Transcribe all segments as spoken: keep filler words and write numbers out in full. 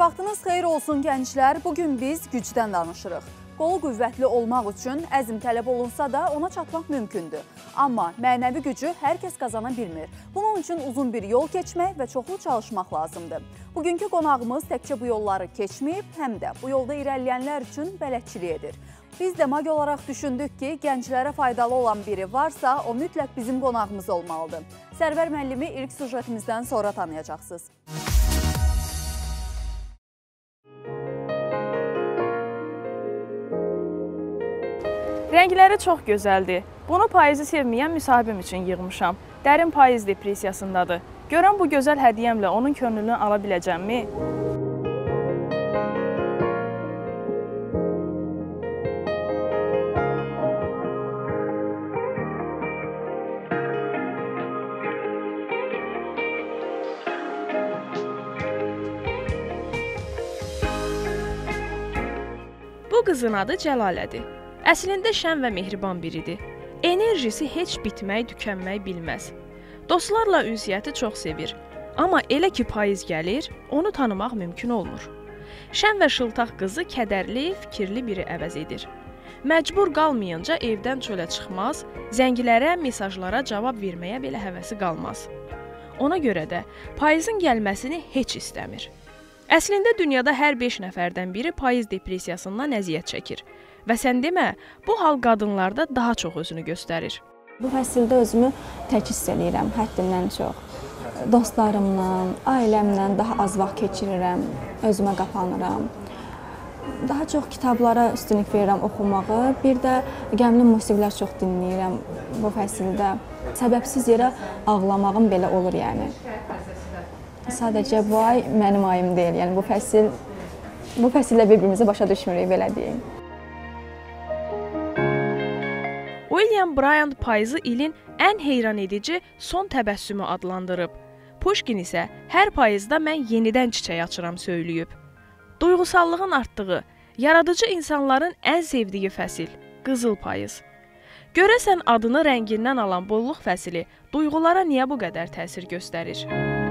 Vaxtınız xeyir olsun gənclər. Bugün biz gücdən danışırıq. Qolu qüvvətli olmaq üçün əzm tələb olunsa da ona çatmaq mümkündür. Amma mənəvi gücü hər kəs qazana bilmir. Bunun üçün uzun bir yol keçmək və çoxlu çalışmaq lazımdır. Bugünkü qonağımız təkcə bu yolları keçməyib, həm də bu yolda irəliləyənlər üçün bələdçilik edir. Biz də MAG olaraq düşündük ki, gənclərə faydalı olan biri varsa, o mütləq bizim qonağımız olmalıdır. Sərvər müəllimi ilk sujetimizdən sonra tanıyacaqsınız. Rəngləri çox gözəldir. Bunu payızı sevməyən müsahibim üçün yığmışam. Dərin payız depressiyasındadır. Görən bu gözəl hədiyyəmlə onun könlünü ala biləcəmmi? Bu qızın adı Cəlalədir. Əslində şən və mehriban biridir. Enerjisi heç bitmək, tükənmək bilməz. Dostlarla ünsiyyəti çox sevir. Amma elə ki payız gəlir, onu tanımaq mümkün olmur. Şən və şıltaq qızı kədərli, fikirli biri əvəz edir. Məcbur qalmayınca evdən çölə çıxmaz, zəngilərə, mesajlara cavab verməyə belə həvəsi qalmaz. Ona görə də payızın gəlməsini heç istəmir. Əslində dünyada hər beş nəfərdən biri payız depressiyasından əziyyət çəkir. Və sən demə, bu hal qadınlarda daha çox özünü göstərir. Bu fəsildə özümü tək hiss edirəm, həddindən çox. Dostlarımla, ailəmlə daha az vaxt keçirirəm, özümə qapanıram. Daha çox kitablara üstünlük verirəm oxumağı, bir də qəmli musiqilər çox dinləyirəm bu fəsildə. Səbəbsiz yerə ağlamağım belə olur yəni. Sadəcə bu ay mənim ayım deyil, yəni bu fəsil, bu fəsillə bir-birimizi başa düşmürük, belə deyim. William Bryant payızı ilin ən heyran edici son təbəssümü adlandırıb. Pushkin isə hər payızda mən yenidən çiçək açıram söyləyib. Duyğusallığın artdığı, yaradıcı insanların ən sevdiyi fəsil, qızıl payız. Görəsən adını rəngindən alan bolluq fəsili duyğulara niyə bu qədər təsir göstərir?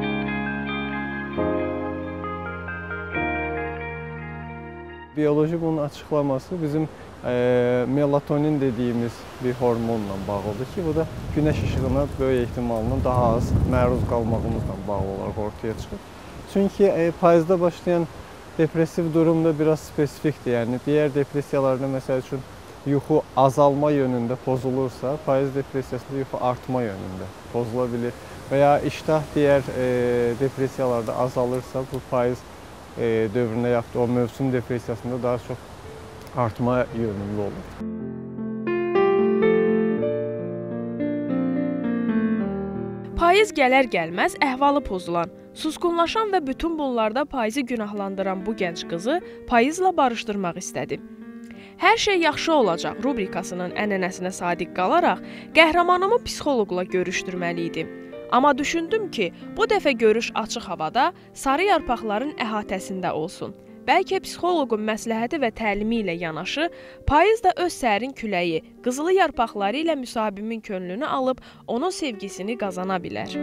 Biyoloji bunun açıqlaması bizim e, melatonin dediyimiz bir hormonla bağlıdır ki, bu da günəş işığına böyük ehtimalla daha az məruz qalmağımızla bağlı olaraq ortaya çıxır. Çünki e, payızda başlayan depressiv durum da biraz spesifikdir. Yəni digər depressiyalarda məsəl üçün yuxu azalma yönündə pozulursa, payız depressiyasında yuxu artma yönündə pozula bilir. Və ya iştah digər e, depressiyalarda azalırsa, bu payız E, dövründə yaxud o mövsüm depressiyasında daha çox artma yönümlü olur. Payız gələr-gəlməz əhvalı pozulan, susqunlaşan və bütün bunlarda payızı günahlandıran bu gənc qızı payızla barışdırmaq istədi. Hər şey yaxşı olacaq rubrikasının ənənəsinə sadiq qalaraq qəhrəmanımı psixoloqla görüşdürməli idim. Amma düşündüm ki, bu dəfə görüş açıq havada, sarı yarpaqların əhatəsində olsun. Bəlkə psixoloqun məsləhəti və təlimi ilə yanaşı, payız da öz sərin küləyi, qızılı yarpaqları ilə müsahibimin könlünü alıb, onun sevgisini qazana bilər.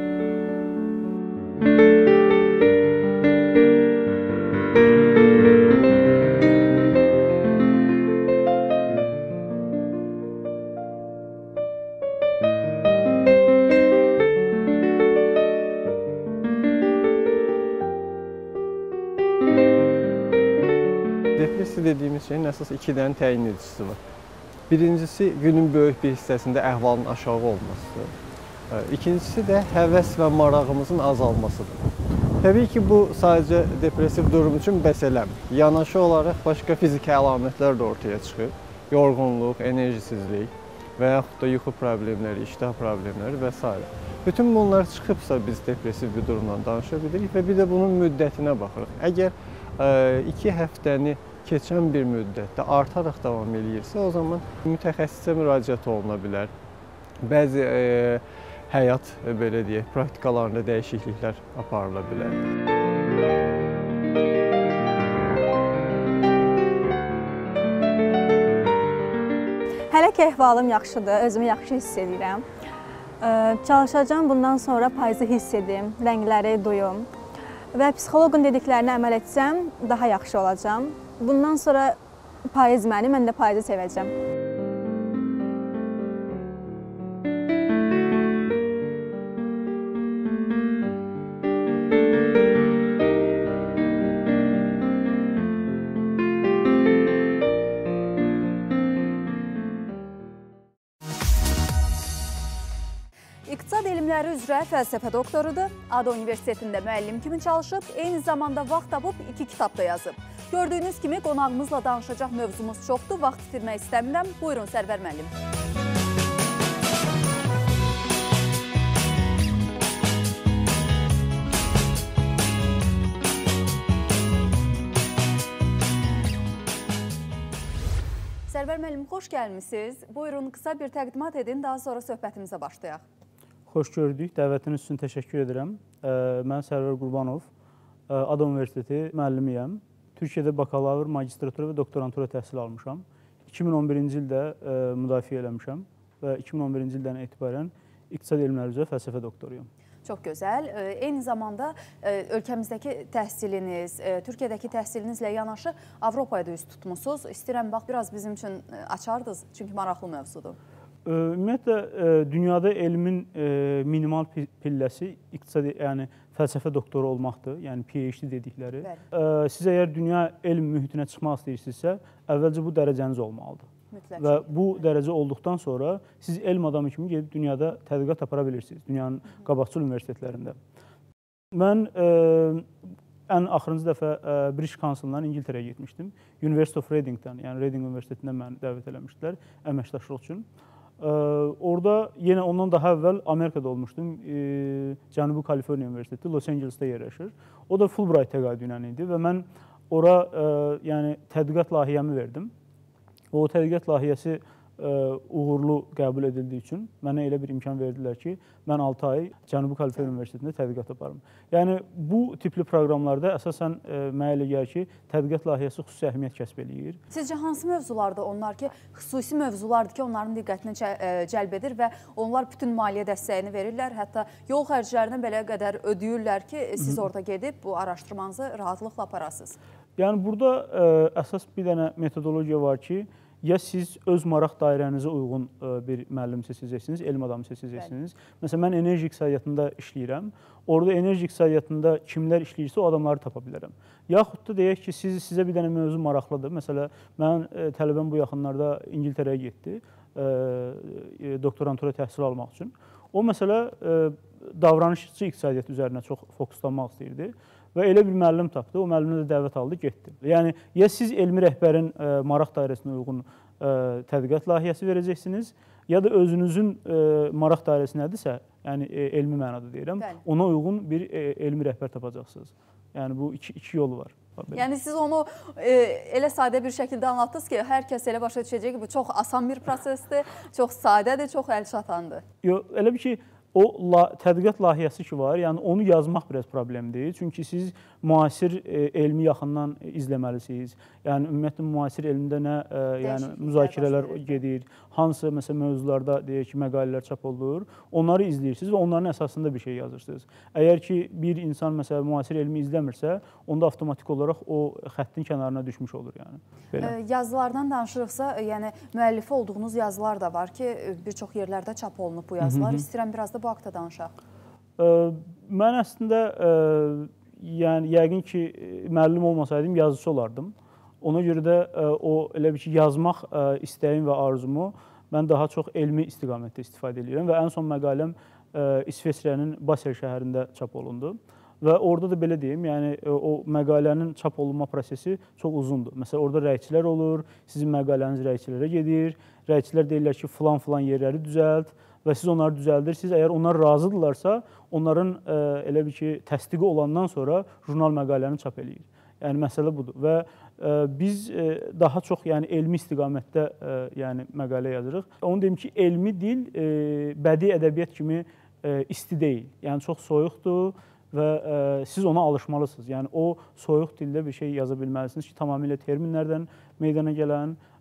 Depressiya dediyimiz şeyin əsas iki dənə təyin edicisi var. Birincisi, günün böyük bir hissəsində əhvalın aşağı olmasıdır. İkincisi də həvəs və marağımızın azalmasıdır. Təbii ki, bu sadəcə depressiv durum üçün bəs eləmir. Yanaşı olaraq başqa fiziki əlamətlər də ortaya çıxır. Yorğunluq, enerjisizlik və yaxud da yuxu problemləri, iştah problemləri və s. Bütün bunlar çıxıbsa biz depressiv bir durumdan danışa bilirik və bir də bunun müddətinə baxırıq. Əgər ə, iki həftəni keçən bir müddətdə artaraq davam eləyirsə, o zaman mütəxəssisə müraciət oluna bilər. Bəzi e, həyat, e, belə deyək, praktikalarında dəyişikliklər aparıla bilər. Hələ ki, əhvalım yaxşıdır, özümü yaxşı hiss edirəm. Çalışacağım bundan sonra payızı hiss edim, rəngləri duyum. və psixoloqun dediklərinə əməl etsəm, daha yaxşı olacam. Bundan sonra payız məni, mən də payızı sevəcəm. İqtisad elmləri üzrə fəlsəfə doktorudur, Ada Universitetində müəllim kimi çalışıb, eyni zamanda vaxt tapıb iki kitab da yazıb. Gördüyünüz kimi qonağımızla danışacaq mövzumuz çoxdur, vaxt itirmək istəmirəm. Buyurun Sərvər müəllim. Sərvər müəllim, xoş gəlmisiniz. Buyurun, qısa bir təqdimat edin, daha sonra söhbətimizə başlayaq. Xoş gördük. Dəvətiniz üçün təşəkkür edirəm. Mən Sərvər Qurbanov, Ada Universiteti müəllimiyəm. Türkiyədə bakalavr, magistratura və doktorantura təhsil almışam. iki min on birinci ildə müdafiə eləmişəm və iki min on birinci ildən etibarən İqtisad elmləri üzrə fəlsəfə doktoruyum. Çox gözəl. Eyni zamanda ölkəmizdəki təhsiliniz, Türkiyədəki təhsilinizlə yanaşı Avropaya da üz tutmusunuz. İstəyirəm, bax, biraz bizim üçün açardınız, çünki maraqlı mövzudur. Ümumiyyətlə, dünyada elmin minimal pilləsi iqtisadi, yəni fəlsəfə doktoru olmaqdır, yəni P H D dedikləri. Bəli. Siz əgər dünya elm mühitinə çıxmaq istəyirsinizsə, əvvəlcə bu dərəcəniz olmalıdır. Mütləq. Və bu dərəcə olduqdan sonra siz elm adamı kimi gedib dünyada tədqiqat apara bilirsiniz, dünyanın qabaqcıl universitetlərində. Mən ən axırıncı dəfə British Council-dan İngiltərəyə getmişdim. University of Reading-dən, yəni Reading Universitetindən məni dəvət eləmişdilər əməkdaşlıq üçün. Orada yenə ondan daha əvvəl Amerikada olmuşdum. Cənubi Kaliforniya Universiteti, Los Angeles'da yerləşir. O da Fulbright təqaüdü ilə idi və mən ora yəni tədqiqat layihəmi verdim. O tədqiqat layihəsi uğurlu qəbul edildiyi üçün mənə elə bir imkan verdilər ki, mən altı ay Cənubi Kaliforniya Universitetində tədqiqat aparım. Yəni, bu tipli proqramlarda əsasən mənə elə gəlir ki, tədqiqat layihəsi xüsusi əhəmiyyət kəsb eləyir. Sizcə hansı mövzulardır onlar ki, xüsusi mövzulardır ki, onların diqqətini cəlb edir və onlar bütün maliyyə dəstəyini verirlər, hətta yol xərclərini belə qədər ödəyirlər ki, siz orada gedib bu araşdırmanızı rahatlıqla aparasınız? Yəni, burada əsas bir dənə metodologiya var ki, ya siz öz maraq dairənizə uyğun bir müəllim seçəcəksiniz, elm adamı seçəcəksiniz. Məsələn, mən enerji iqtisadiyyatında işləyirəm. Orada enerji iqtisadiyyatında kimlər işləyirsə, o adamları tapa bilərəm. Yaxud da deyək ki, siz, sizə bir dənə mövzu maraqlıdır. Məsələn, mən tələbəm bu yaxınlarda İngiltərəyə getdi, doktorantura təhsil almaq üçün. O, məsələ, davranışçı iqtisadiyyat üzərinə çox fokuslanmaq istəyirdi. Və elə bir müəllim tapdı, o müəllimə də dəvət aldı, getdi. Yəni, ya siz elmi rəhbərin maraq dairəsinə uyğun tədqiqat layihəsi verəcəksiniz, ya da özünüzün maraq dairəsi nədirsə, yəni elmi mənada deyirəm, ona uyğun bir elmi rəhbər tapacaqsınız. Yəni, bu iki, iki yolu var. Yəni, siz onu elə sadə bir şəkildə anlattınız ki, hər kəs elə başa düşəcək ki, bu çox asan bir prosesdir, çox sadədir, çox əl çatandır. Yox, elə bir ki, o tədqiqat layihəsi ki var, yəni onu yazmaq biraz problemdir. Çünki siz müasir elmi yaxından izləməlisiniz. Yəni ümumiyyətlə müasir elmdə nə yəni müzakirələr gedir, hansı məsələn mövzularda deyək ki, məqalələr çap olunur, onları izləyirsiniz və onların əsasında bir şey yazırsınız. Əgər ki bir insan məsələn müasir elmi izləmirsə, onda avtomatik olaraq o xəttin kənarına düşmüş olur yəni. Belə. Yazılardan danışırıqsa, yəni müəllifi olduğunuz yazılar da var ki, bir çox yerlərdə çap olunub bu yazılar. İstəyirəm biraz da bu haqda danışaq. Mən əslində yəni yəqin ki müəllim olmasaydım yazıcı olardım. Ona görə də o elə bir ki yazmaq istəyim və arzumu mən daha çox elmi istiqamətdə istifadə edirəm və ən son məqaləm İsveçrənin Basel şəhərində çap olundu. Və orada da belə deyim, yəni o məqalənin çap olunma prosesi çox uzundur. Məsələn, orada rəyçilər olur, sizin məqaləniz rəyçilərə gedir, rəyçilər deyirlər ki, filan-filan yerləri düzəlt və siz onları düzəldirsiniz. Əgər onlar razıdırlarsa, onların elə bir ki, təsdiqi olandan sonra jurnal məqaləni çap eləyir. Yəni, məsələ budur və biz daha çox yəni, elmi istiqamətdə yəni, məqalə yazırıq. Onu deyim ki, elmi dil bədii ədəbiyyat kimi isti deyil, yəni çox soyuqdur və ə, siz ona alışmalısınız. Yəni o soyuq dildə bir şey yaza bilməlisiniz ki, tamamilə terminlərdən meydana gələn,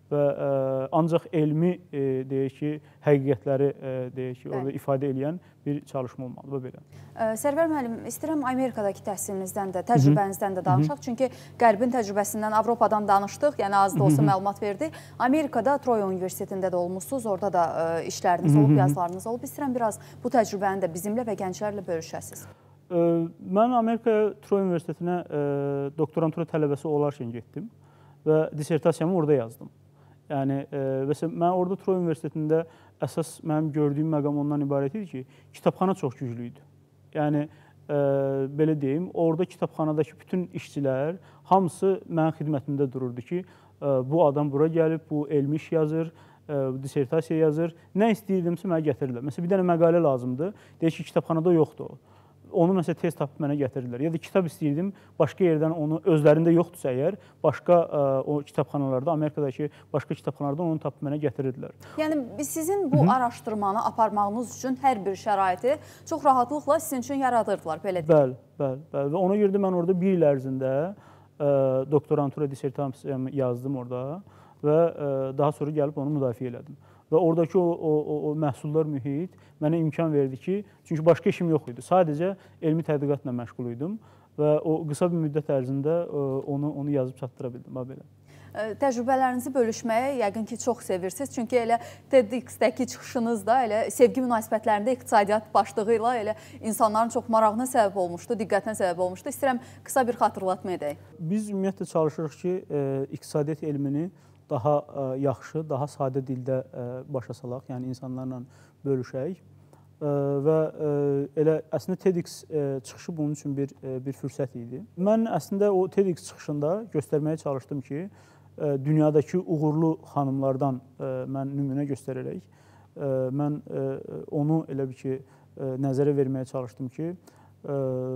və ə, ancaq elmi ə, deyək ki, həqiqətləri ə, deyək ki, orada ifadə edən bir çalışma olmalıdır bu belə. Sərvər müəllim, istəyirəm Amerikadakı təhsilinizdən də, təcrübənizdən də danışaq. Çünki Qərbin təcrübəsindən, Avropadan danışdıq, yəni az da olsa məlumat verdik. Amerikada Troy Universitetində də olmuşsunuz, orada da ə, işləriniz olub, yazılarınız olub. İstəyirəm biraz bu təcrübəni də bizimlə və gənclərlə bölüşəsiniz. Ə, mən Amerikaya Troy Universitetinə ə, doktorantura tələbəsi olarkən getdim və dissertasiyamı orada yazdım. Yəni, e, məsələn, mən orada Troy Universitetində əsas mənim gördüyüm məqam ondan ibarət idi ki, kitabxana çox güclü idi. Yəni, e, belə deyim, orada kitabxanadakı bütün işçilər hamısı mənim xidmətimdə dururdu ki, e, bu adam bura gəlib, bu elmi iş yazır, e, dissertasiya yazır, nə istəyirdimsə mənə gətirirlər. Məsələn, bir dənə məqalə lazımdır, deyək ki, kitabxanada yoxdur o. Onu məsələn tez tapıb mənə gətirirlər. Ya da kitab istəyirdim, başqa yerdən onu özlərində yoxdursa əgər, başqa ə, o kitabxanalarda, Amerikadakı başqa kitabxanalardan onu tapıb mənə gətirirlər. Yəni sizin bu Hı-hı. araşdırmanı aparmağınız üçün hər bir şəraiti çox rahatlıqla sizin üçün yaradırdılar, belə deyək. Bəli, bəli, bəli. Və ona görə də mən orada bir il ərzində ə, doktorantura dissertasiyamı yazdım orada və ə, daha sonra gəlib onu müdafiə elədim. Və oradakı o, o, o, o məhsuldar mühit mənə imkan verdi ki, çünki başqa işim yox idi. Sadəcə elmi tədqiqatla məşğul idim və o qısa bir müddət ərzində onu, onu yazıb çatdıra bildim. Belə. Təcrübələrinizi bölüşməyə yəqin ki, çox sevirsiniz. Çünki elə TEDx-dəki çıxışınızda elə sevgi münasibətlərində iqtisadiyyat başlığı ilə elə insanların çox marağına səbəb olmuşdu, diqqətinə səbəb olmuşdu. İstəyirəm qısa bir xatırlatma edək. Biz ümumiyyətlə çalışırıq ki, iqtisadiyyat elmini daha ə, yaxşı, daha sadə dildə ə, başa salaq, yəni insanlarla bölüşək. Ə, və ə, elə əslində TEDx ə, çıxışı bunun üçün bir, ə, bir fürsət idi. Mən əslində o TEDx çıxışında göstərməyə çalışdım ki, ə, dünyadakı uğurlu xanımlardan ə, mən nümunə göstərərək, ə, mən ə, onu elə bir ki, ə, nəzərə verməyə çalışdım ki, ə,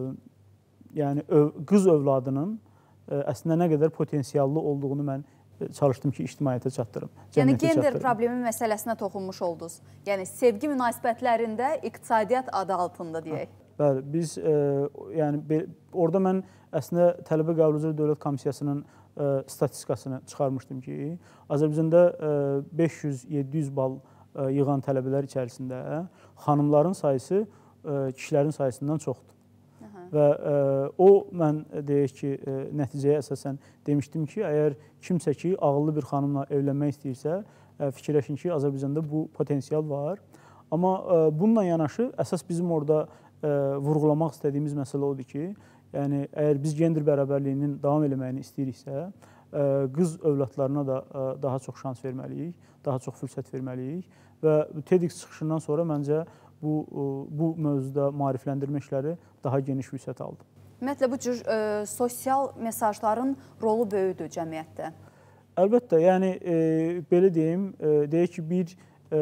yəni öv, qız övladının ə, əslində nə qədər potensiallı olduğunu mən çalışdım ki, ictimaiyyətə çatdırım. Yəni, gender problemi məsələsinə toxunmuş oldunuz. Yəni, sevgi münasibətlərində iqtisadiyyat adı altında deyək. Bəli, biz, e, yəni, orada mən əslində Tələbə Qəbul üzrə Dövlət Komissiyasının e, statistikasını çıxarmışdım ki, Azərbaycanda e, beş yüz yeddi yüz bal e, yığan tələbələr içərisində xanımların sayısı e, kişilərin sayısından çoxdur. Və ə, o, mən deyək ki, ə, nəticəyə əsasən demişdim ki, əgər kimsə ki, ağıllı bir xanımla evlənmək istəyirsə, ə, fikirləşin ki, Azərbaycanda bu potensial var. Amma ə, bununla yanaşı, əsas bizim orada ə, vurğulamaq istədiyimiz məsələ odur ki, yəni, əgər biz gender bərabərliyinin davam eləməyini istəyiriksə, ə, qız övladlarına da ə, daha çox şans verməliyik, daha çox fürsət verməliyik və TEDx çıxışından sonra məncə bu, bu mövzuda maarifləndirmə işləri daha geniş vüsət aldı. Ümumiyyətlə, bu cür e, sosial mesajların rolu böyükdür cəmiyyətdə. Əlbəttə, yəni e, belə deyim, e, deyək ki, bir e,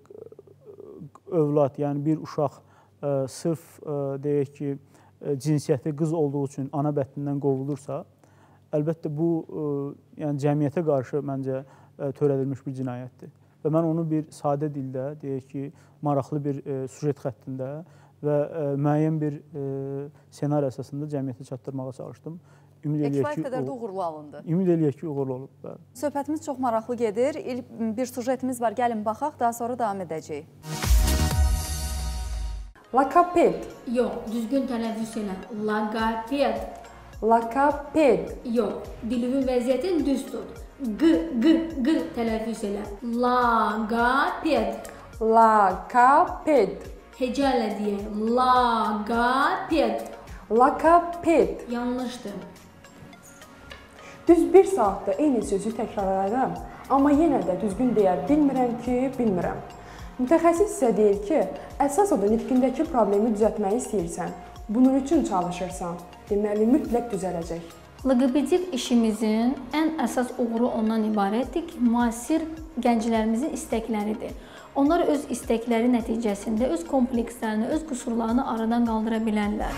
övlad, yəni bir uşaq e, sırf e, deyək ki, e, cinsiyyəti qız olduğu üçün ana bətnindən qovulursa, əlbəttə bu e, yəni cəmiyyətə qarşı məncə e, törədilmiş bir cinayətdir. Və mən onu bir sadə dildə, deyək ki, maraqlı bir e, sujet xəttində və e, müəyyən bir e, senari əsasında cəmiyyətə çatdırmağa çalışdım. Kifayət qədər də uğurlu alındı. Ümid eləyək ki, uğurlu olub. Bəli. Söhbətimiz çox maraqlı gedir. Bir sujetimiz var, gəlin baxaq, daha sonra davam edəcəyik. Lakaped. Yox, düzgün tələffüz elə. Laqaped. Lakaped. Yox, dilivin vəziyyətini düz tut. G, G, G tələffüz elə. Laqaped. Lakaped. Hecələ deyək. Laqaped. Lakaped. Yanlışdır. Düz bir saatda eyni sözü təkrarlayıram, amma yenə də düzgün deyə bilmirəm ki, bilmirəm. Mütəxəssis isə deyir ki, əsas odur nitqindəki problemi düzəltməyi istəyirsən, bunun üçün çalışırsan, deməli mütləq düzələcək. Loqopedik işimizin ən əsas uğuru ondan ibarətdir ki, müasir gənclərimizin istəkləridir. Onlar öz istəkləri nəticəsində öz komplekslərini, öz qüsurlarını aradan qaldıra bilərlər.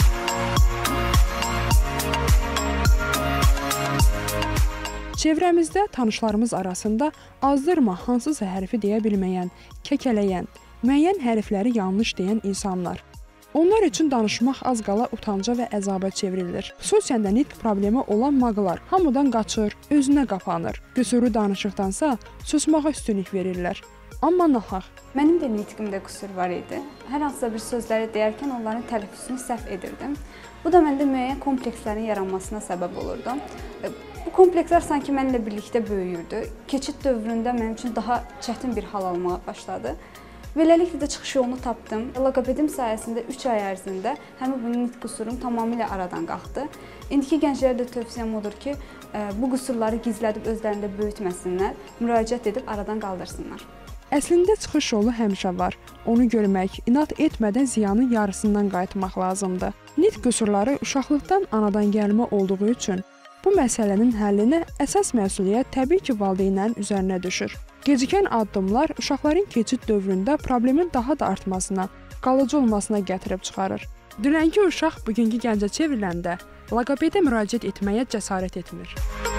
Çevrəmizdə tanışlarımız arasında azdırma hansısa hərfi deyə bilməyən, kəkələyən, müəyyən hərfləri yanlış deyən insanlar. Onlar üçün danışmaq az qala utanca və əzaba çevrilir. Xüsusən də nitq problemi olan mağlar hamıdan qaçır, özünə qapanır. Qüsuru danışıqdansa susmağa üstünlük verirlər. Amma nahaq. Mənim də nitqimdə qüsur var idi. Hər hansısa bir sözləri deyərkən onların tələffüzünü səhv edirdim. Bu da məndə müəyyən komplekslərin yaranmasına səbəb olurdu. Bu komplekslər sanki mənimlə birlikdə böyüyürdü. Keçid dövründə mənim üçün daha çətin bir hal almağa başladı. Beləliklə də çıxış yolunu tapdım. Loqopedim sayəsində üç ay ərzində həmin bu nitq qüsurum tamamilə aradan qalxdı. İndiki gənclərə də tövsiyəm odur ki, bu qüsurları gizlədib özlərində böyütməsinlər, müraciət edib aradan qaldırsınlar. Əslində çıxış yolu həmişə var. Onu görmək, inad etmədən ziyanın yarısından qayıtmaq lazımdır. Nitq qüsurları uşaqlıqdan anadan gəlmə olduğu üçün bu məsələnin həllinə əsas məsuliyyət təbii ki, valideynlərin üzərinə düşür. Gecikən addımlar uşaqların keçid dövründə problemin daha da artmasına, qalıcı olmasına gətirib çıxarır. Dünənki uşaq bugünkü gəncə çevriləndə loqopedə müraciət etməyə cəsarət etmir.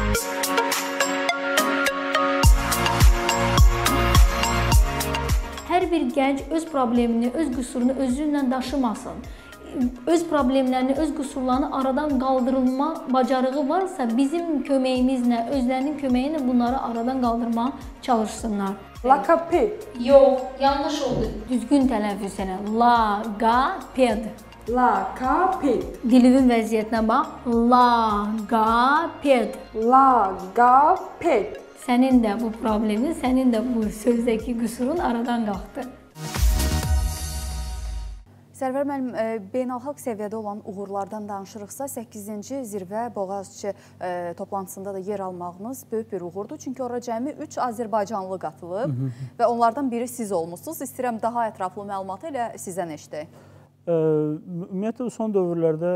Hər bir gənc öz problemini, öz qüsurunu özüylə daşımasın. Öz problemlərini, öz qüsurlarını aradan qaldırılma bacarığı varsa bizim köməyimizlə, özlərinin köməyi ilə bunları aradan qaldırmağa çalışsınlar. Loqoped. Yox, yanlış oldu. Düzgün tələffüz elə. Loqoped. Loqoped. Dilinin vəziyyətinə bax. Loqoped. Loqoped. Sənin də bu problemin, sənin də bu sözdəki qüsurun aradan qalxdı. Sərvər müəllim, beynəlxalq səviyyədə olan uğurlardan danışırıqsa, səkkizinci zirvə Boğaziçi toplantısında da yer almağınız böyük bir uğurdur. Çünki ora cəmi üç Azərbaycanlı qatılıb və onlardan biri siz olmuşsunuz. İstəyirəm daha ətraflı məlumatı elə sizdən eşidək. Ümumiyyətlə, son dövrlərdə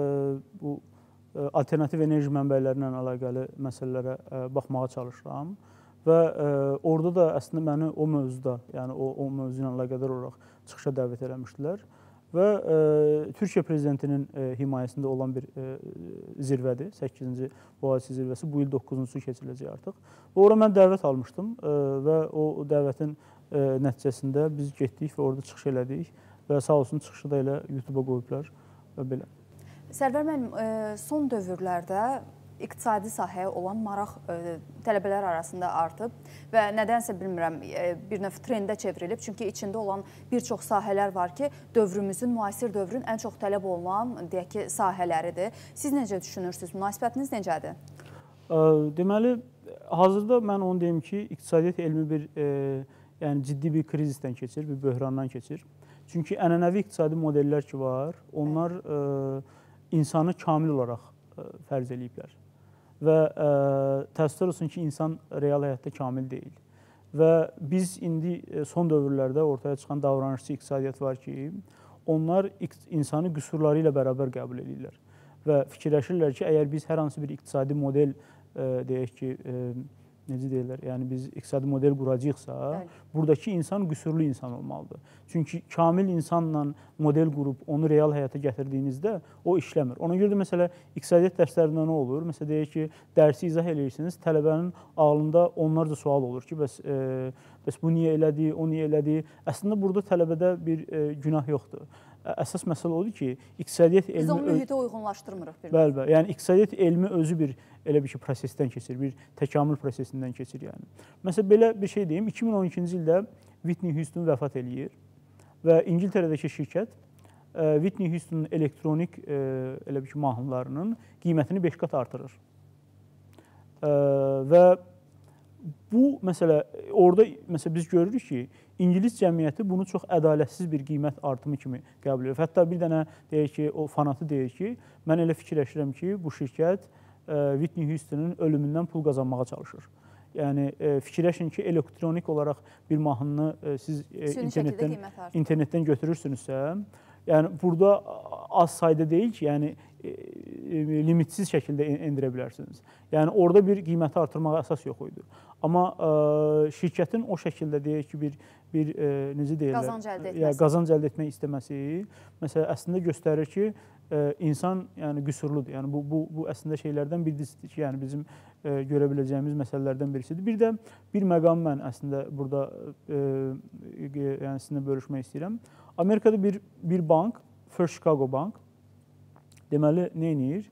bu alternativ enerji mənbələrlə əlaqəli məsələlərə baxmağa çalışıram və orada da əslində məni o mövzuda, yəni o mövzu ilə əlaqədar olaraq çıxışa dəvət eləmişdilər. Və e, Türkiyə prezidentinin e, himayəsində olan bir e, zirvədir, səkkizinci Boğaziçi zirvəsi. Bu il doqquzuncusu keçiriləcək artıq. Və ora mən dəvət almışdım e, və o dəvətin e, nəticəsində biz getdik və orada çıxış elədik və sağ olsun çıxışı da elə YouTube-a qoyublar və belə. Sərvər müəllim, son dövrlərdə iqtisadi sahəyə olan maraq tələbələr arasında artıb və nədənsə bilmirəm, bir növ trendə çevrilib. Çünki içində olan bir çox sahələr var ki, dövrümüzün, müasir dövrün ən çox tələb olunan, deyək ki, sahələridir. Siz necə düşünürsünüz? Münasibətiniz necədir? Deməli, hazırda mən onu deyim ki, iqtisadiyyat elmi bir yəni ciddi bir krizisdən keçir, bir böhrandan keçir. Çünki ənənəvi iqtisadi modellər ki var, onlar insanı kamil olaraq fərz eləyiblər. Və ə, təəssüflər olsun ki, insan real həyatda kamil deyil. Və biz indi son dövrlərdə ortaya çıxan davranışçı iqtisadiyyat var ki, onlar insanı qüsurları ilə bərabər qəbul edirlər. Və fikirləşirlər ki, əgər biz hər hansı bir iqtisadi model, ə, deyək ki, ə, necə deyirlər, yəni biz iqtisadi model quracaqsa, buradakı insan qüsurlu insan olmalıdır. Çünki kamil insanla model qurub onu real həyata gətirdiyinizdə o işləmir. Ona görə də məsələ iqtisadiyyat dərslərində nə olur? Məsələn, deyək ki, dərsi izah edirsiniz, tələbənin ağlında onlarca sual olur ki, bəs, e, bəs bu niyə elədi, o niyə elədi? Əslində, burada tələbədə bir e, günah yoxdur. Əsas məsələ odur ki, iqtisadiyyat elmi... Biz onu mühitə uyğunlaşdırmırıq. Bəli, bəli. Yəni, iqtisadiyyat elmi özü bir elə bir ki, prosesdən keçir, bir təkamül prosesindən keçir. Yəni. Məsələn, belə bir şey deyim, iki min on ikinci ildə Whitney Houston vəfat eləyir və İngiltərədəki şirkət Whitney Houston'un elektronik elə bir ki, mahnılarının qiymətini beş qat artırır. Və bu, məsələ, orada məsələ, biz görürük ki, İngilis cəmiyyəti bunu çox ədalətsiz bir qiymət artımı kimi qəbul edir. Hətta bir dənə deyək ki, o fanatı deyir ki, mən elə fikirləşirəm ki, bu şirkət Whitney Houston'un ölümündən pul qazanmağa çalışır. Yəni, fikirləşin ki, elektronik olaraq bir mahnını siz internetdən, internetdən götürürsünüzsə, yəni burada az sayda deyil ki, yəni limitsiz şəkildə endirə bilərsiniz. Yəni, orada bir qiyməti artırmağa əsas yox idi. Amma ə, şirkətin o şəkildə deyək ki, bir, bir ə, necə deyirlər, qazanc əldə etməsi, yəni, qazanc əldə etmək istəməsi, məsələn, əslində göstərir ki, ə, insan yəni, qüsurludur. Yəni, bu, bu, bu əslində şeylərdən birisidir ki, yəni, bizim ə, görə biləcəyimiz məsələlərdən birisidir. Bir də bir məqam mən əslində burada ə, yəni, sizinlə bölüşmək istəyirəm. Amerikada bir, bir bank First Chicago Bank deməli nə edir?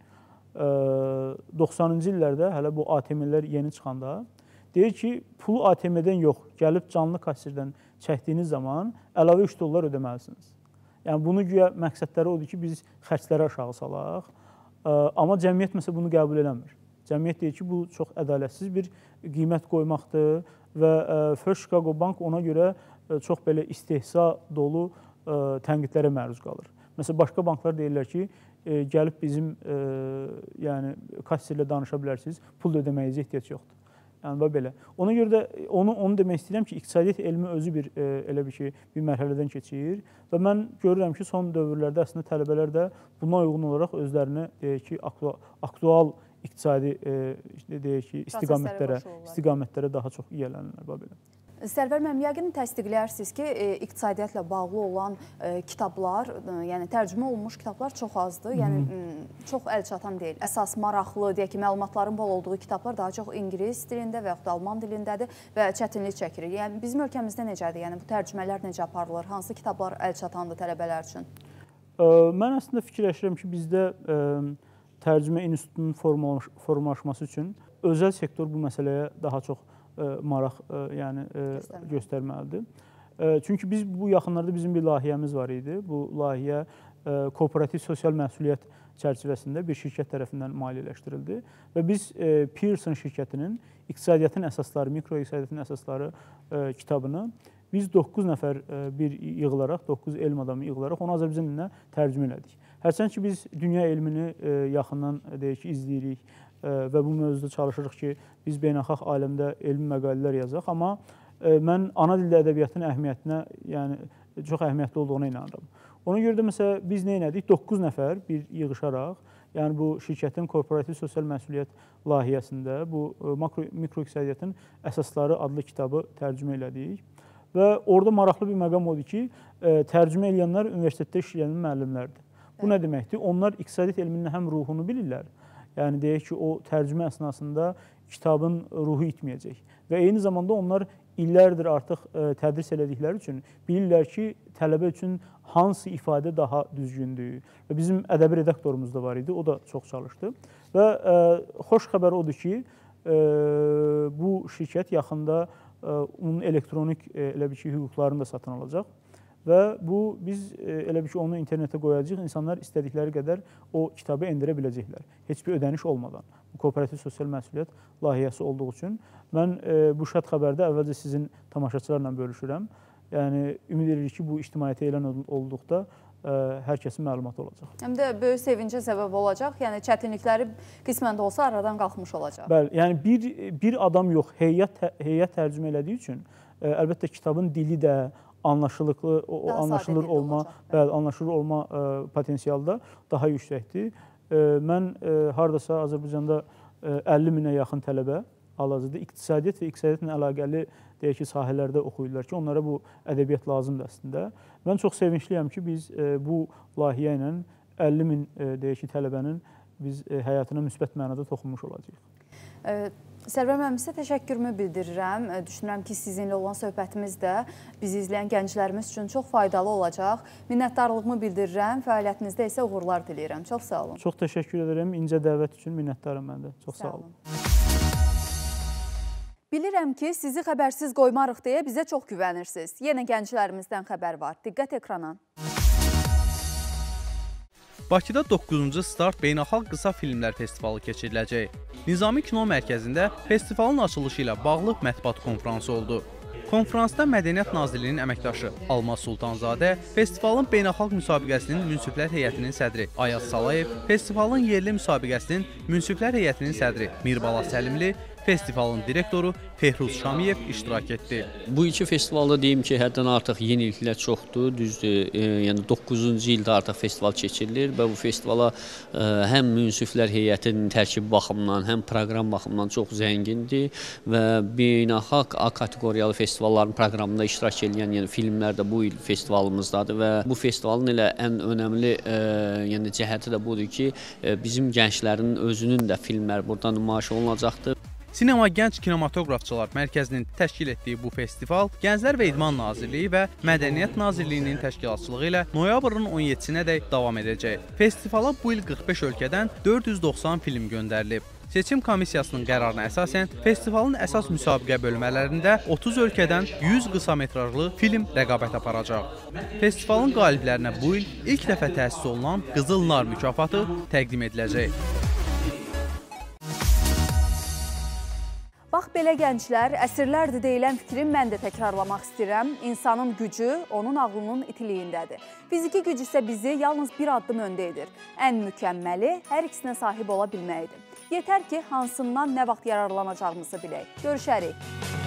doxsanıncı illərdə hələ bu A T M'lər yeni çıxanda deyir ki, pulu A T M'dən yox, gəlib canlı kassirdən çəkdiyiniz zaman əlavə üç dollar ödəməlisiniz. Yəni bunu güya məqsədləri odur ki, biz xərcləri aşağı salaq, amma cəmiyyət məsələn bunu qəbul eləmir. Cəmiyyət deyir ki, bu çox ədalətsiz bir qiymət qoymaqdır və First Chicago Bank ona görə çox belə istehza dolu tənqidlərə məruz qalır. Məsələn, başqa banklar deyirlər ki, gəlib bizim yəni kassirlə danışa bilərsiniz, pul ödəməyinizə ehtiyac yoxdur. Yəni belə. Ona görə də onu onu demək istəyirəm ki, iqtisadiyyat elmi özü bir elə bir ki, bir mərhələdən keçir və mən görürəm ki, son dövrlərdə əslində tələbələr də buna uyğun olaraq özlərini deyək ki, aktual iqtisadi deyək ki, istiqamətlərə istiqamətlərə daha çox yiyələnirlər belə. Sərvər müəllim, yəqin təsdiqləyirsiniz ki, iqtisadiyyatla bağlı olan kitablar, yəni tərcümə olunmuş kitablar çox azdır, yəni çox əlçatan deyil. Əsas maraqlı, deyək ki, məlumatların bol olduğu kitablar daha çox ingilis dilində və yaxud da alman dilindədir və çətinlik çəkilir. Yəni bizim ölkəmizdə necədir? Yəni bu tərcümələr necə aparılır? Hansı kitablar əlçatandır tələbələr üçün? Mən əslində fikirləşirəm ki, bizdə tərcümə institutunun formalaşması üçün özəl sektor bu məsələyə daha çox maraq yəni göstərməlidir. Çünki biz bu yaxınlarda bizim bir layihəmiz var idi. Bu layihə kooperativ sosial məsuliyyət çərçivəsində bir şirkət tərəfindən maliyyələşdirildi və biz Pearson şirkətinin İqtisadiyyatın əsasları, mikroiqtisadiyyatın əsasları kitabını biz doqquz nəfər bir yığılaraq, doqquz elm adamı yığılaraq onu Azərbaycan dilinə tərcümə elədik. Hərçənd ki, biz dünya elmini yaxından deyək ki, izləyirik və bu mövzuda çalışırıq ki, biz beynəlxalq aləmdə elmi məqalələr yazaq, amma mən ana dildə ədəbiyyatın əhəmiyyətinə, yəni çox əhəmiyyətli olduğuna inanıram. Ona görə də məsələn biz nə etdik? doqquz nəfər bir yığışaraq, yəni bu şirkətin korporativ sosial məsuliyyət layihəsində bu mikroiqtisadiyyatın əsasları adlı kitabı tərcümə elədik və orada maraqlı bir məqam odur ki, tərcümə edənlər universitetdə işləyən müəllimlərdir. Bu nə deməkdir? Onlar iqtisadiyyat elminin həm ruhunu bilirlər, yəni deyək ki, o tərcümə əsnasında kitabın ruhu itməyəcək və eyni zamanda onlar illərdir artıq tədris elədikləri üçün bilirlər ki, tələbə üçün hansı ifadə daha düzgündür və bizim ədəbi redaktorumuz da var idi, o da çox çalışdı və xoş xəbər odur ki, bu şirkət yaxında onun elektronik elə bir ki, hüquqlarını da satın alacaq və bu biz elə bir ki, onu internetə qoyacaq, insanlar istədikləri qədər o kitabı endirə biləcəklər, heç bir ödəniş olmadan. Bu kooperativ sosial məsuliyyət layihəsi olduğu üçün mən bu şad xəbərdə əvvəlcə sizin tamaşaçılarla bölüşürəm. Yəni, ümid edirik ki, bu ictimaiyyətə elan olduqda hər kəsin məlumatı olacaq. Həm də böyük sevincə səbəb olacaq, yəni çətinlikləri qismən də olsa aradan qalxmış olacaq. Bəli, yəni bir, bir adam yox, heyət, heyət tərcümə elədiyi üçün əlbəttə kitabın dili də anlaşılıqlı, o, anlaşılır olma, bəli, anlaşılır olma ə, potensialı da daha yüksəkdir. Ə, mən ə, hardasa Azərbaycanda ə, əlli minə yaxın tələbə hal-hazırda iqtisadiyyat və iqtisadiyyatla əlaqəli deyək ki, sahələrdə oxuyurlar ki, onlara bu ədəbiyyat lazımdır əslində. Mən çox sevincliyəm ki, biz ə, bu layihə ilə əlli min ə, deyək ki, tələbənin biz ə, həyatına müsbət mənada toxunmuş olacağıq. Ə Sərvər müəllim, sizə təşəkkürümü bildirirəm. Düşünürəm ki, sizinlə olan söhbətimiz də bizi izləyən gənclərimiz üçün çox faydalı olacaq. Minnətdarlığımı bildirirəm, fəaliyyətinizdə isə uğurlar diləyirəm. Çox sağ olun. Çox təşəkkür edirəm. İncə dəvət üçün minnətdarım mən də. Çox sağ olun. Bilirəm ki, sizi xəbərsiz qoymarıq deyə bizə çox güvənirsiniz. Yenə gənclərimizdən xəbər var. Diqqət ekrana. Bakıda doqquzuncu Start Beynəlxalq Qısa Filmlər Festivalı keçiriləcək. Nizami Kino Mərkəzində festivalın açılışı ilə bağlı mətbuat konfransı oldu. Konfransda Mədəniyyət Nazirliyinin əməkdaşı Almaz Sultanzadə, festivalın beynəlxalq müsabiqəsinin münsiflər heyətinin sədri Ayaz Salayev, festivalın yerli müsabiqəsinin münsiflər heyətinin sədri Mirbala Səlimli, festivalın direktoru Fehruz Şamiyev iştirak etdi. Bu iki festivalda deyim ki, həddən artıq yeniliklər çoxdur, düzdür. E, yəni doqquzuncu ildə artıq festival keçirilir və bu festivala e, həm münsiflər heyətinin tərkibi baxımından, həm proqram baxımından çox zəngindir və beynəlxalq A kateqoriyalı festivalların proqramında iştirak edən yəni filmlər də bu il festivalımızdadır və bu festivalın elə ən önəmli e, yəni cəhəti də budur ki, e, bizim gənclərin özünün də filmlər burada nümayiş olunacaqdır. Sinema Gənc Kinematografçılar Mərkəzinin təşkil etdiyi bu festival Gənclər və İdman Nazirliyi və Mədəniyyət Nazirliyinin təşkilatçılığı ilə noyabrın on yeddisinədək davam edəcək. Festivala bu il qırx beş ölkədən dörd yüz doxsan film göndərilib. Seçim komissiyasının qərarına əsasən festivalın əsas müsabiqə bölmələrində otuz ölkədən yüz qısa metrajlı film rəqabət aparacaq. Festivalın qaliblərinə bu il ilk dəfə təsis olunan Qızıl Nar mükafatı təqdim ediləcək. Bax belə gənclər, əsrlərdir deyilən fikri mən də təkrarlamaq istəyirəm. İnsanın gücü onun ağlının itiliyindədir. Fiziki güc isə bizi yalnız bir addım öndə edir. Ən mükəmməli hər ikisinə sahib ola bilməkdir. Yetər ki, hansından nə vaxt yararlanacağımızı bilək. Görüşərik.